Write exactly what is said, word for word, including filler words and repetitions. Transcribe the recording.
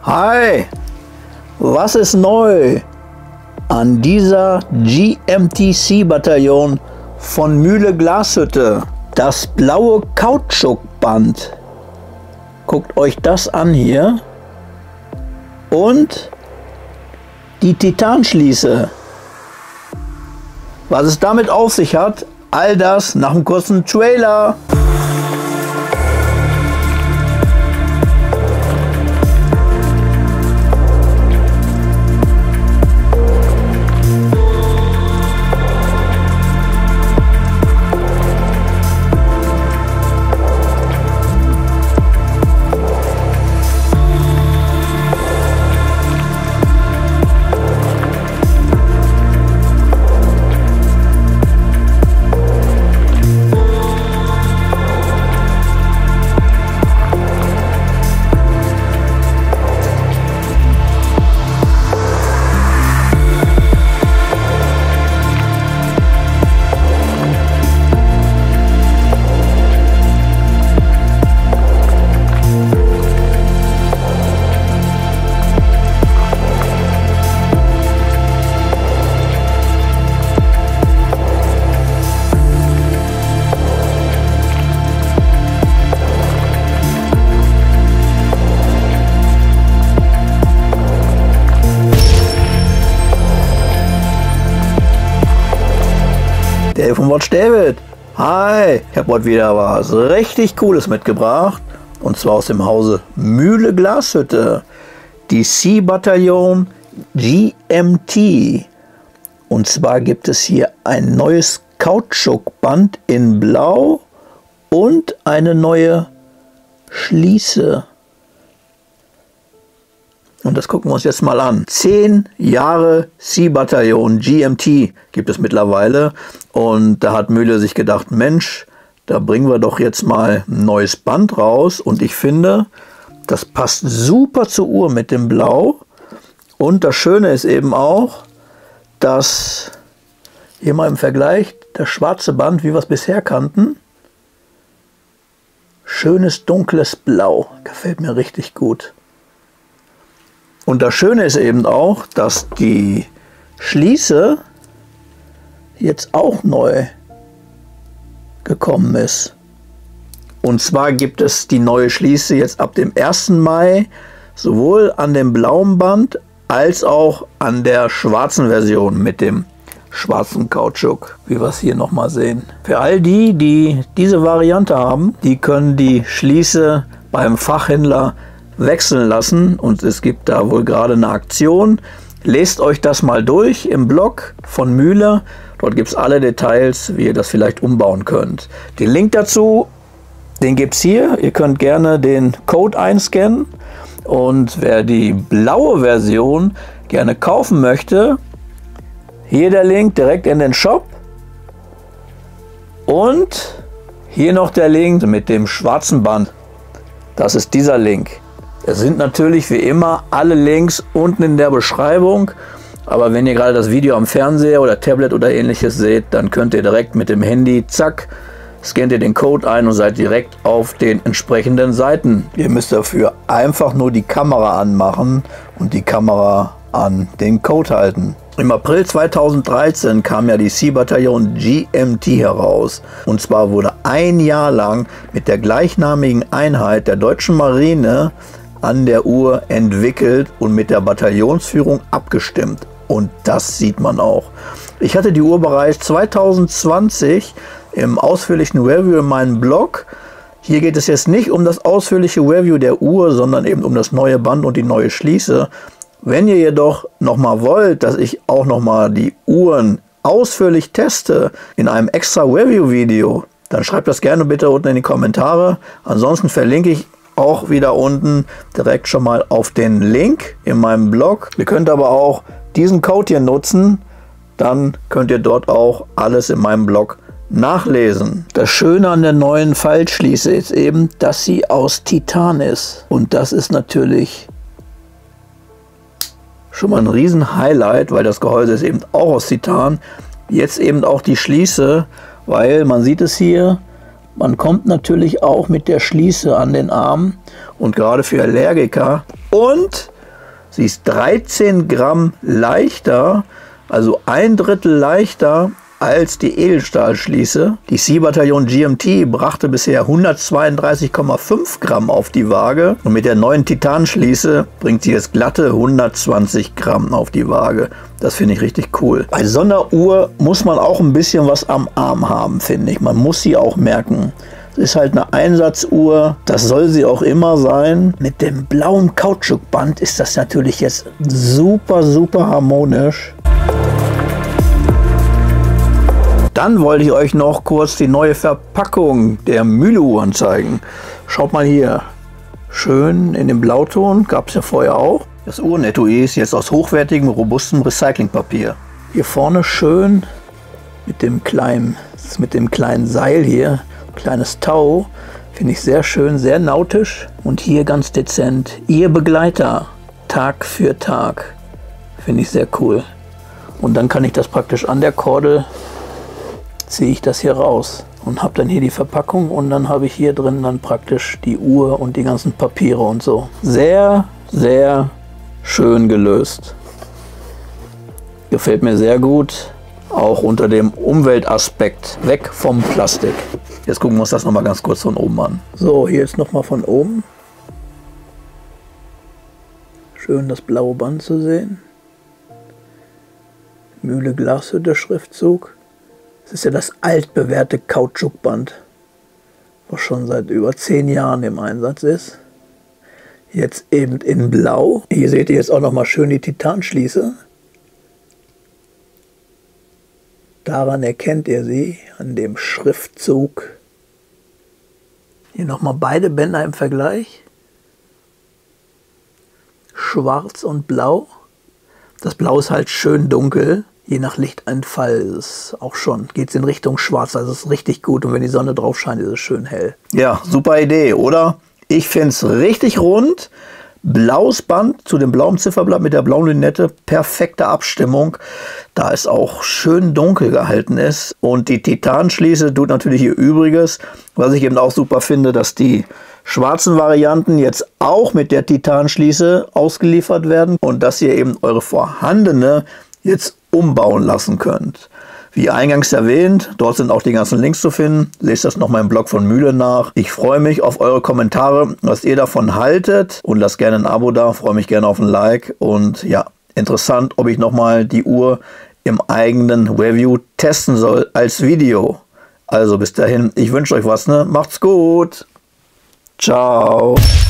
Hi, was ist neu an dieser G M T C-Bataillon von Mühle Glashütte? Das blaue Kautschukband. Guckt euch das an hier. Und die Titanschließe. Was es damit auf sich hat, all das nach einem kurzen Trailer. Dave von Watch David. Hi, ich habe heute wieder was richtig Cooles mitgebracht. Und zwar aus dem Hause Mühle Glashütte. Die C-Bataillon G M T. Und zwar gibt es hier ein neues Kautschukband in Blau und eine neue Schließe. Und das gucken wir uns jetzt mal an. Zehn Jahre C-Bataillon G M T gibt es mittlerweile. Und da hat Mühle sich gedacht, Mensch, da bringen wir doch jetzt mal ein neues Band raus. Und ich finde, das passt super zur Uhr mit dem Blau. Und das Schöne ist eben auch, dass hier mal im Vergleich das schwarze Band, wie wir es bisher kannten, schönes dunkles Blau. Gefällt mir richtig gut. Und das Schöne ist eben auch, dass die Schließe jetzt auch neu gekommen ist. Und zwar gibt es die neue Schließe jetzt ab dem ersten Mai sowohl an dem blauen Band als auch an der schwarzen Version mit dem schwarzen Kautschuk, wie wir es hier nochmal sehen. Für all die, die diese Variante haben, die können die Schließe beim Fachhändler wechseln lassen und es gibt da wohl gerade eine Aktion. Lest euch das mal durch im Blog von Mühle. Dort gibt es alle Details, wie ihr das vielleicht umbauen könnt. Den Link dazu, den gibt es hier. Ihr könnt gerne den Code einscannen. Und wer die blaue Version gerne kaufen möchte, hier der Link direkt in den Shop. Und hier noch der Link mit dem schwarzen Band. Das ist dieser Link. Es sind natürlich wie immer alle Links unten in der Beschreibung, aber wenn ihr gerade das Video am Fernseher oder Tablet oder ähnliches seht, dann könnt ihr direkt mit dem Handy, zack, scannt ihr den Code ein und seid direkt auf den entsprechenden Seiten. Ihr müsst dafür einfach nur die Kamera anmachen und die Kamera an den Code halten. Im April zweitausenddreizehn kam ja die C-Bataillon G M T heraus. Und zwar wurde ein Jahr lang mit der gleichnamigen Einheit der deutschen Marine an der Uhr entwickelt und mit der Bataillonsführung abgestimmt. Und das sieht man auch. Ich hatte die Uhr bereits zweitausendzwanzig im ausführlichen Review in meinem Blog. Hier geht es jetzt nicht um das ausführliche Review der Uhr, sondern eben um das neue Band und die neue Schließe. Wenn ihr jedoch nochmal wollt, dass ich auch nochmal die Uhren ausführlich teste in einem extra Review-Video, dann schreibt das gerne bitte unten in die Kommentare. Ansonsten verlinke ich auch wieder unten direkt schon mal auf den Link in meinem Blog. Ihr könnt aber auch diesen Code hier nutzen, dann könnt ihr dort auch alles in meinem Blog nachlesen. Das Schöne an der neuen Faltschließe ist eben, dass sie aus Titan ist. Und das ist natürlich schon mal ein riesen Highlight, weil das Gehäuse ist eben auch aus Titan. Jetzt eben auch die Schließe, weil man sieht es hier, man kommt natürlich auch mit der Schließe an den Arm und gerade für Allergiker. Und Sie ist dreizehn Gramm leichter, also ein Drittel leichter als die Edelstahlschließe. Die C-Bataillon G M T brachte bisher hundertzweiunddreißig Komma fünf Gramm auf die Waage und mit der neuen Titanschließe bringt sie jetzt glatte hundertzwanzig Gramm auf die Waage. Das finde ich richtig cool. Bei so einer Uhr muss man auch ein bisschen was am Arm haben, finde ich. Man muss sie auch merken. Es ist halt eine Einsatzuhr, das soll sie auch immer sein. Mit dem blauen Kautschukband ist das natürlich jetzt super, super harmonisch. Dann wollte ich euch noch kurz die neue Verpackung der Mühle-Uhren zeigen. Schaut mal hier. Schön in dem Blauton, gab es ja vorher auch. Das Uhrenetui ist jetzt aus hochwertigem, robustem Recyclingpapier. Hier vorne schön mit dem kleinen, mit dem kleinen Seil hier, kleines Tau. Finde ich sehr schön, sehr nautisch. Und hier ganz dezent, Ihr Begleiter, Tag für Tag. Finde ich sehr cool. Und dann kann ich das praktisch an der Kordel, ziehe ich das hier raus und habe dann hier die Verpackung und dann habe ich hier drin dann praktisch die Uhr und die ganzen Papiere und so. Sehr, sehr schön gelöst. Gefällt mir sehr gut, auch unter dem Umweltaspekt, weg vom Plastik. Jetzt gucken wir uns das noch mal ganz kurz von oben an. So, hier ist noch mal von oben. Schön das blaue Band zu sehen. Mühle Glashütte Schriftzug. Das ist ja das altbewährte Kautschukband, was schon seit über zehn Jahren im Einsatz ist. Jetzt eben in Blau. Hier seht ihr jetzt auch noch mal schön die Titanschließe. Daran erkennt ihr sie, an dem Schriftzug. Hier noch mal beide Bänder im Vergleich. Schwarz und Blau. Das Blau ist halt schön dunkel. Je nach Lichteinfall ist es auch schon, geht es in Richtung Schwarz, also es ist richtig gut und wenn die Sonne drauf scheint, ist es schön hell. Ja, super Idee, oder? Ich finde es richtig rund, blaues Band zu dem blauen Zifferblatt mit der blauen Lünette, perfekte Abstimmung, da es auch schön dunkel gehalten ist und die Titanschließe tut natürlich ihr Übriges, was ich eben auch super finde, dass die schwarzen Varianten jetzt auch mit der Titanschließe ausgeliefert werden und dass ihr eben eure vorhandene jetzt umbauen lassen könnt. Wie eingangs erwähnt, dort sind auch die ganzen Links zu finden. Lest das nochmal im Blog von Mühle nach. Ich freue mich auf eure Kommentare, was ihr davon haltet und lasst gerne ein Abo da, freue mich gerne auf ein Like und ja, interessant, ob ich nochmal die Uhr im eigenen Review testen soll als Video. Also bis dahin, ich wünsche euch was, ne? Macht's gut. Ciao.